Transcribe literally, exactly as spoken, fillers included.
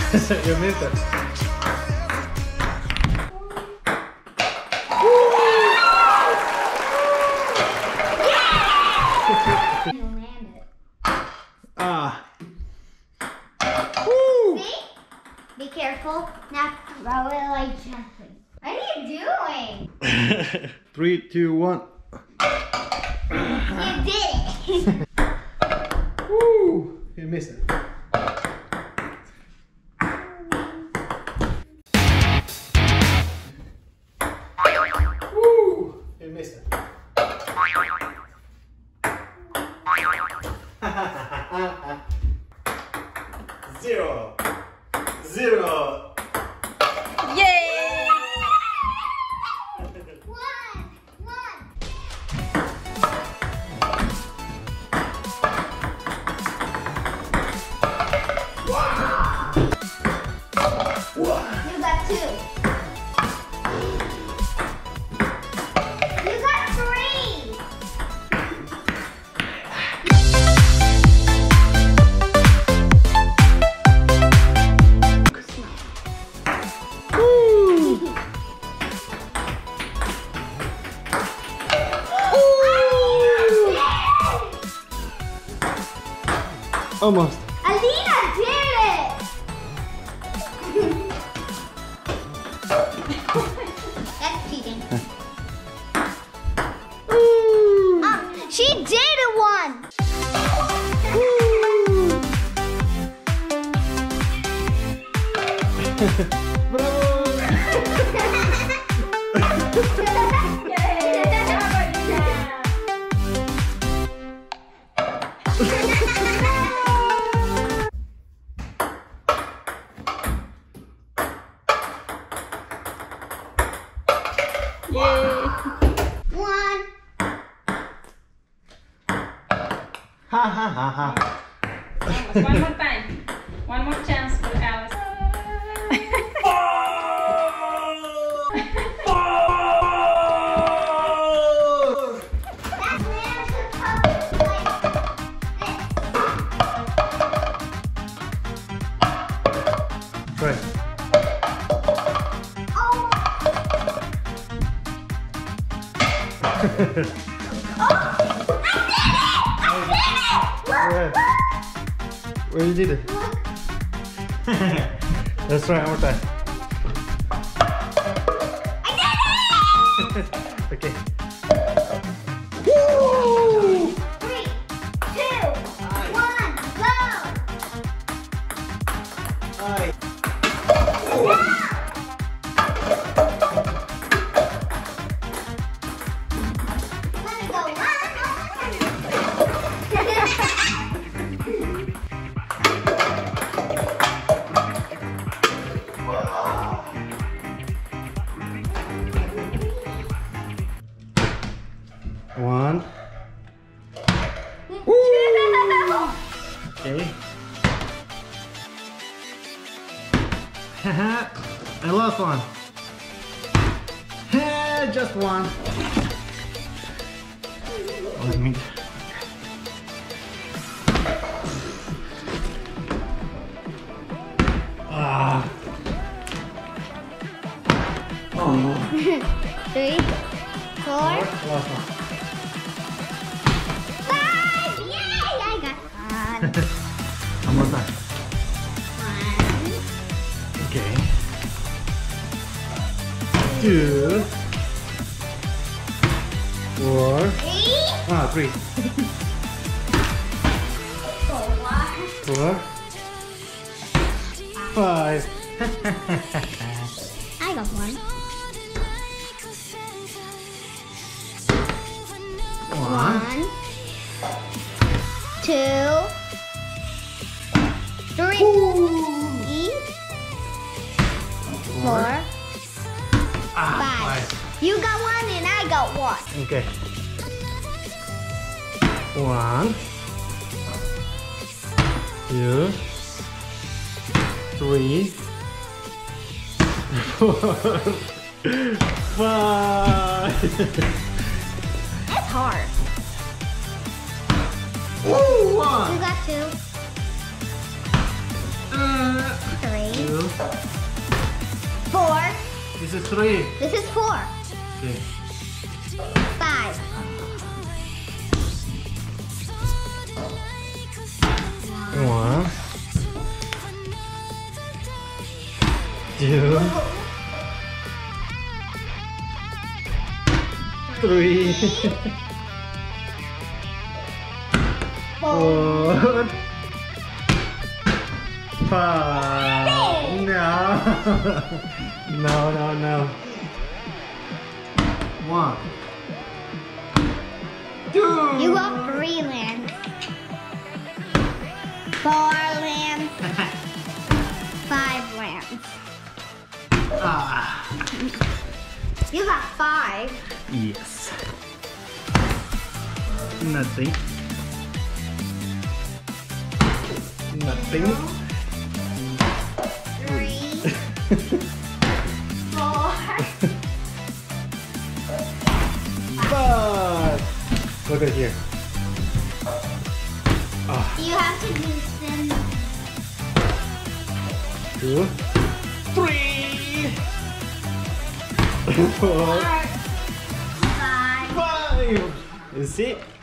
You missed it. Ah. Woo. See? Be careful. Now throw it like gently. What are you doing? Three, two, one. You did it. Woo. You missed it. Woo. You missed it. Zero. Zero. Yay! One. One. You got two. You got three. Almost. Alina did it! That's cheating. Oh, she did it one! Bravo! Yay! One. Ha ha ha ha. One more time. One more chance for Alice. Try. Where you did it? Let's try one more time. I did it! Okay. Woo! Three, two, one, go! Hi. Let it go. One. Okay. Haha. I lost one. Ha, just one. Let me. Ah. Oh. Three, four, Last one. five! Yay! I got one. One more time. One, Okay. Two. Four. three, Ah, three. four. Four. Five. I got one. One. One, two, three, four, Ah, five. You got one and I got one. Okay. One. Two. Three. Four. Five. It's hard. Ooh, You one. got two. Three. Two. Four. This is three. This is four. Okay. Five. One. Two. Three. Four. Five. No. No, no, no. One. Two. You got three lands. Four lands. Five lands. Ah. You got five. Yes. Nothing. Nothing. Three. Four. Five. Look at here. Ah. You have to do some. Two. Three. Four. Five. Five. You see?